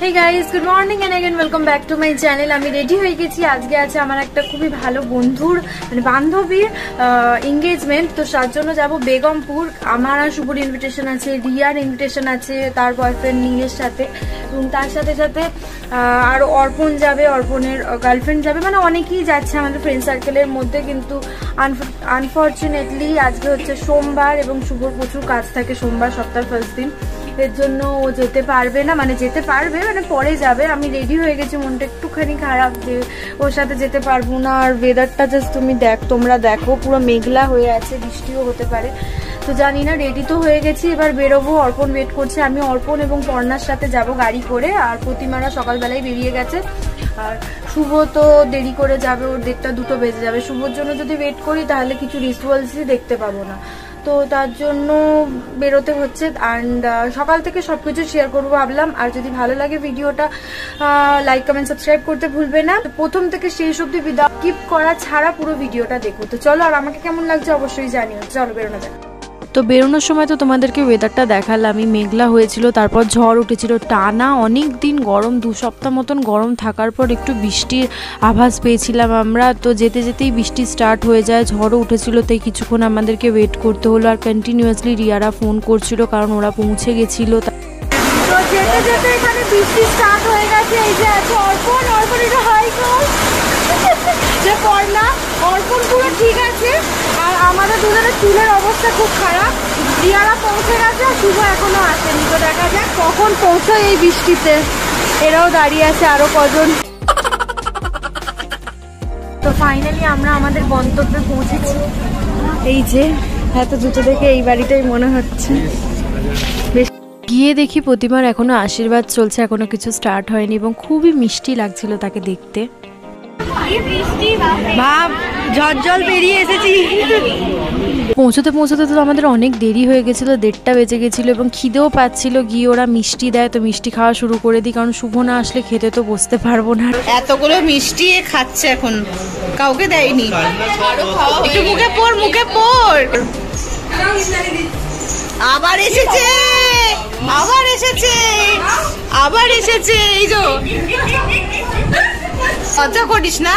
Hey guys, good morning and again welcome back to my channel. আমি ready হয়ে গেছি। আজকে আছে আমার একটা খুবই ভালো বন্ধুর মানে বান্ধবীর এনগেজমেন্ট। তো তার জন্য যাব বেগমপুর। আমার আর শুভর ইনভিটেশন আছে, রিয়ার ইনভিটেশন আছে তার বয়ফ্রেন্ড নীলের সাথে, এবং তার সাথে সাথে আর অর্পণ যাবে, অর্পণের গার্লফ্রেন্ড যাবে, মানে অনেকেই যাচ্ছে আমাদের ফ্রেন্ড সার্কেলের মধ্যে। কিন্তু আনফর্চুনেটলি আজকে হচ্ছে সোমবার এবং শুভর প্রচুর কাজ থাকে সোমবার, সপ্তাহের ফার্স্ট দিন। এর জন্য ও যেতে পারবে না, মানে যেতে পারবে মানে পরে যাবে। আমি রেডি হয়ে গেছি, মনটা একটুখানি খারাপ যে ওর সাথে যেতে পারবো না। আর ওয়েদারটা জাস্ট তোমরা দেখো, পুরো মেঘলা হয়ে আছে, বৃষ্টিও হতে পারে। তো জানি না, রেডি তো হয়ে গেছি, এবার বেরোবো। অর্পণ ওয়েট করছে, আমি অর্পণ এবং পর্ণার সাথে যাব গাড়ি করে। আর প্রতিমারা সকালবেলায় বেরিয়ে গেছে। আর শুভ তো দেরি করে যাবে, ওর 1:30-2 বেজে যাবে। শুভর জন্য যদি ওয়েট করি তাহলে কিছু রিচুয়ালসই দেখতে পাবো না, তো তার জন্য বেরোতে হচ্ছে। অ্যান্ড সকাল থেকে সবকিছু শেয়ার করবো ভাবলাম। আর যদি ভালো লাগে ভিডিওটা লাইক কমেন্ট সাবস্ক্রাইব করতে ভুলবে না। প্রথম থেকে শেষ অবধি স্কিপ করা ছাড়া পুরো ভিডিওটা দেখো। তো চলো, আর আমাকে কেমন লাগছে অবশ্যই জানিও। চলো বেরোনো যাক। তো বেরোনোর সময় তো তোমাদেরকে ওয়েদারটা দেখালামই, মেঘলা হয়েছিল, তারপর ঝড় উঠেছিল টানা অনেক দিন গরম, 2 সপ্তাহ মতন গরম থাকার পর একটু বৃষ্টির আভাস পেয়েছিলাম আমরা। তো যেতে যেতেই বৃষ্টি স্টার্ট হয়ে যায়, ঝড়ও উঠেছিল, তাই কিছুক্ষণ আমাদেরকে ওয়েট করতে হলো। আর কন্টিনিউয়াসলি রিয়ারা ফোন করছিল কারণ ওরা পৌঁছে গেছিলো। তো যেতে যেতে এখানে বৃষ্টি স্টার্ট হয়ে গেছে। এই যে আছে অর্পণ, অর্পণ এটা হাই কর যে পড়না। অর্পণ পুরো ঠিক আছে, আর আমাদের দুজনের চুলের অবস্থা খুব খারাপ। রিয়ারা পৌঁছে গেছে, শুভ এখনো আসেনি। তো দেখা যাক কখন পৌঁছায় এই বৃষ্টিতে। এরাও দাঁড়িয়ে আছে আরো কজন। তো ফাইনালি আমরা আমাদের গন্তব্যে পৌঁছেছি। এই যে এত দ্রুত দেখে এই বাড়িটাই মনে হচ্ছে। গিয়ে দেখি প্রতিমার এখনো আশীর্বাদ চলছে, এখনো কিছু স্টার্ট হয়নি, এবং খুবই মিষ্টি লাগছিল তাকে দেখতে। ভাব ঝড় বেরিয়ে এসেছি। পৌঁছতে পৌঁছতে তো আমাদের অনেক দেরি হয়ে গেছিল, 1:30 বেজে গেছিলো, এবং খিদেও পাচ্ছিল। গিয়ে ওরা মিষ্টি দেয়, তো মিষ্টি খাওয়া শুরু করে দিই, কারণ শুভ না আসলে খেতে তো বসতে পারবো না। এতগুলো মিষ্টি খাচ্ছে, এখন কাউকে দেয়নি। একটু মুখে পড়, মুখে পড়। আবার এসেছে, আবার এসেছে, আবার এসেছে। এই যে লজ্জা করিস না।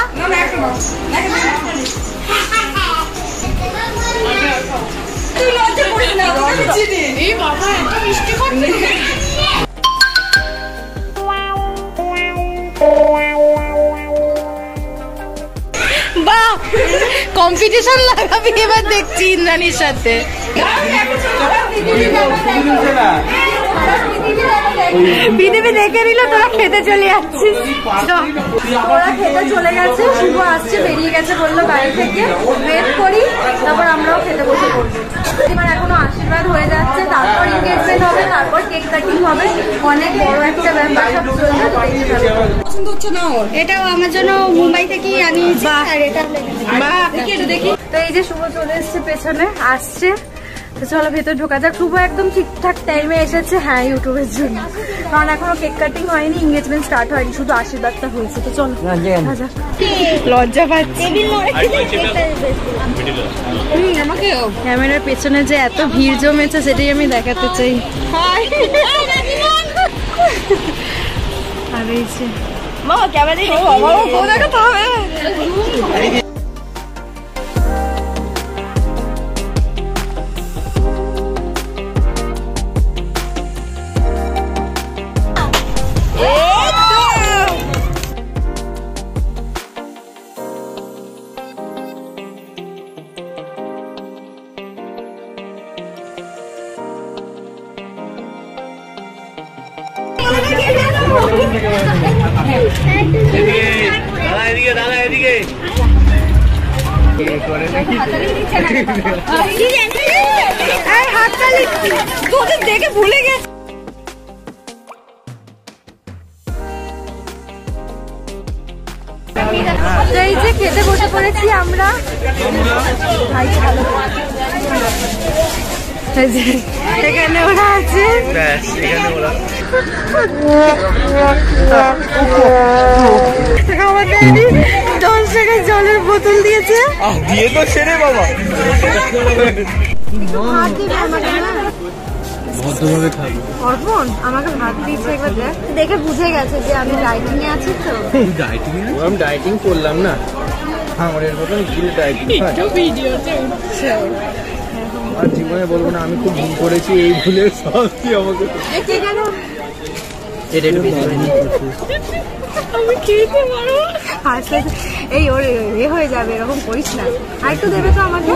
তুই লজ্জা করিস না। এই বাবা এত মিষ্টি খাচ্ছে। বাহ, কম্পিটিশন লাগাবি এবার দেখছি ইন্দ্রাণীর সাথে। বিদেবী দেখে নিল, তোরা খেতে চলে যাচ্ছিস। ওরা খেতে চলে গেছে, শুভ আসছে, বেরিয়ে গেছে, বললো গাড়ি থেকে ওয়েট করি, তারপর আমরাও খেতে বসে পড়বো। এবার এখনো আশীর্বাদ হয়ে যাচ্ছে, তারপর এনগেজমেন্ট হবে, তারপর কেক কাটিং হবে। অনেক বড় একটা ব্যাপার, সব চলছে। পছন্দ হচ্ছে না ওর? এটাও আমার জন্য মুম্বাই থেকে আনিয়েছি। আর এটা দেখি। তো এই যে শুভ চলে এসছে, পেছনে আসছে। তো চলো ভেতর ঢোকা যাক। শুভ একদম ঠিকঠাক টাইমে এসেছে, হ্যাঁ, ইউটিউবের জন্য, কারণ এখনো কেক কাটিং হয়নি, এনগেজমেন্ট স্টার্ট হয়নি, শুধু আশীর্বাদটা হয়েছে। তো চলো লজ্জা পাচ্ছি। ক্যামেরার পেছনে যে এত ভিড় জমেছে সেটাই আমি দেখাতে চাই। আর এই যে দেখাতে হবে। দেখে ভুলে গেছে। এই যে খেতে বসে পড়েছি আমরা। এখানে ওরা আছে, আমাদের 10 টাকায় জলের বোতল দিয়েছে। দিয়ে তো সেরে বাবা। ভদ্রভাবে খাবো। অর্পণ আমাকে ভাত দিয়েছে, একবার দেখ, দেখে বুঝে গেছে যে আমি ডাইটিং এ আছি। তো ডাইটিং আমি ডাইটিং করলাম না, আমার এর মতন ভুল ডাইটিং আর জীবনে বলবো না আমি খুব ভুল করেছি, এই ভুলের শাস্তি আমাকে এটা একটু বেশি হয়নি। আমি খেতে পারবো আস্তে এই ওর এ হয়ে যাবে, এরকম করিস না। আর একটু দেবে তো আমাকে,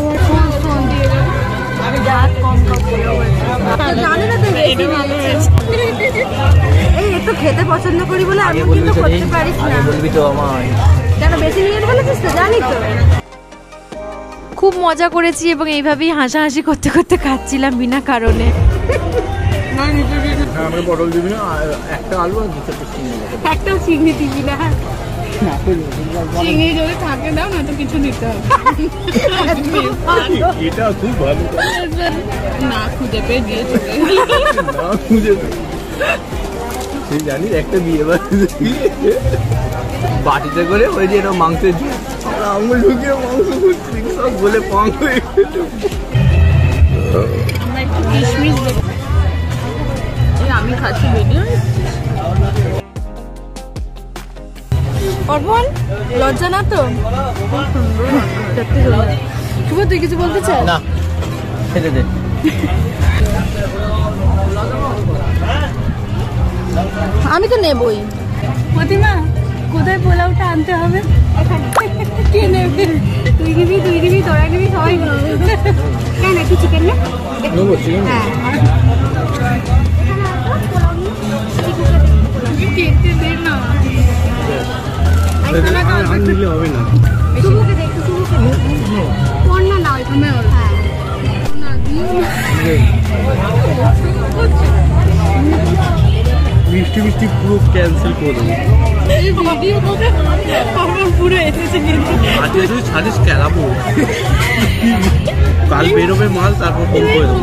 আমি দাঁত কম জানি না তো বেশি ভালো হয়েছে। এই একটু খেতে পছন্দ করি বলে আমি কিন্তু করতে পারিস না। বলবি তো আমার কেন বেশি নিয়ে বলেছিস তো, জানি তো। খুব মজা করেছি এবং এইভাবেই হাসাহাসি করতে করতে খাচ্ছিলাম বিনা কারণে। আমরা পটল দিবি না, একটা আলু আর দুটো চিংড়ি, একটাও চিংড়ি দিবি না? চিংড়ি যদি থাকে দাও না তো কিছু দিতে হবে। এটা খুব ভালো না খুঁজে পেয়ে দিয়েছে, না খুঁজে সেই জানিস একটা বিয়ে বাটিতে করে ওই যে এটা মাংসের আঙুল ঢুকিয়ে মাংস খুঁজছি সব বলে পং হয়ে কিশমিশ দেবো। আমি খাচ্ছি ভিডিও। অর্পণ লজ্জা না তো? শুভ তুই কিছু বলতে চাস? না খেতে দে। আমি তো নেবই। প্রতিমা কোথায় পোলাওটা আনতে হবে? কে নেবে? তুই দিবি তোরা নিবি, সবাই নেবে। কেন একটু চিকেন না? নেবো চিকেন। হ্যাঁ নিলে হবে না। মিষ্টি মিষ্টি পুরো ক্যান্সেল করে দেবো। পুরো এসেছে কিন্তু আজকে তুই ছাড়িস খেলাবো, কাল বেরোবে মাল তারপর ফোন করে দেবো।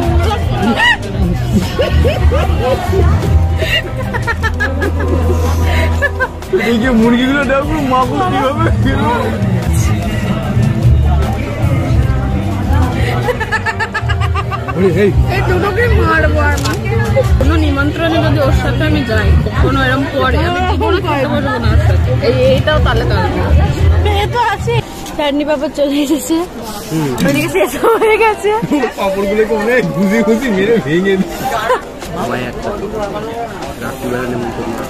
এই যে মুরগিগুলো দেখো মাগুর কিভাবে খেলো। এই দুটোকে মারবো। আর কোনো নিমন্ত্রণে যদি ওর সাথে আমি যাই, কখনো এরকম পরে আমি জীবনে খেতে বসবো না ওর সাথে। এইটাও তাহলে তো আছে। চাটনি পাপড় চলে এসেছে, ওইদিকে শেষ হয়ে গেছে। পাপড়গুলোকে অনেক ঘুষি ঘুষি মেরে ভেঙে দিচ্ছি। আমায় একটা রাত্রিবেলা নিমন্ত্রণ না।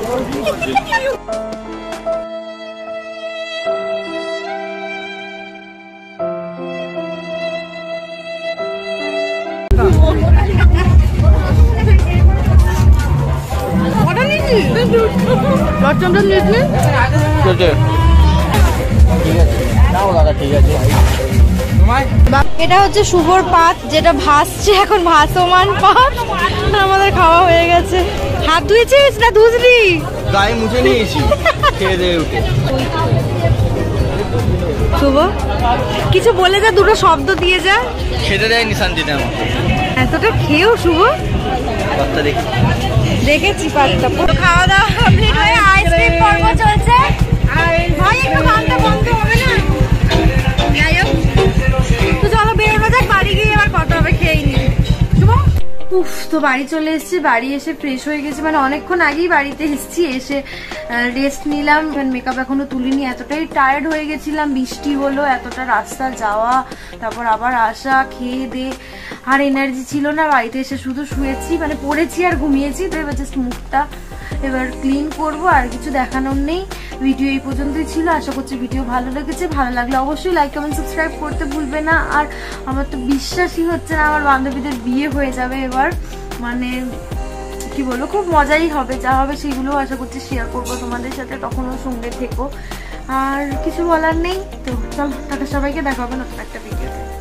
এটা হচ্ছে শুভর পাত, যেটা ভাসছে এখন, ভাসমান পাত। আমাদের খাওয়া হয়ে গেছে। হাত ধুয়েছিস না ধুসনি? গায়ে মুছে নিয়েছি খেয়ে দিয়ে উঠে। শুভ কিছু বলে যা, দুটো শব্দ দিয়ে যা। খেতে দেয় নিশান দিতে আমার এতটা খেয়েও শুভ বাচ্চা দেখি দেখেছি পাতটা। পুরো খাওয়া দাওয়া কমপ্লিট হয়ে আইসক্রিম পর্ব চলছে। আর ভাই একটু গানটা বন্ধ হবে না? যাই হোক, তো চলো বেরোনো যাক, বাড়ি গিয়ে এবার কত হবে খেয়ে নি। শুভ উফ, তো বাড়ি চলে এসেছি। বাড়ি এসে ফ্রেশ হয়ে গেছি, মানে অনেকক্ষণ আগেই বাড়িতে এসেছি। এসে রেস্ট নিলাম, মেকআপ এখনো তুলিনি, এতটাই টায়ার্ড হয়ে গেছিলাম। বৃষ্টি হলো, এতটা রাস্তা যাওয়া, তারপর আবার আসা, খেয়ে দে আর এনার্জি ছিল না। বাড়িতে এসে শুধু শুয়েছি, মানে পড়েছি আর ঘুমিয়েছি। তো এবার জাস্ট মুখটা এবার ক্লিন করব, আর কিছু দেখানোর নেই। ভিডিও এই পর্যন্তই ছিল। আশা করছি ভিডিও ভালো লেগেছে। ভালো লাগলে অবশ্যই লাইক কমেন্ট সাবস্ক্রাইব করতে ভুলবে না। আর আমার তো বিশ্বাসই হচ্ছে না আমার বান্ধবীদের বিয়ে হয়ে যাবে এবার। মানে কি বলবো, খুব মজাই হবে। যা হবে সেগুলো আশা করছি শেয়ার করবো তোমাদের সাথে, তখনও সঙ্গে থেকো। আর কিছু বলার নেই। তো চলো টাটা, সবাইকে দেখা হবে নতুন একটা ভিডিওতে।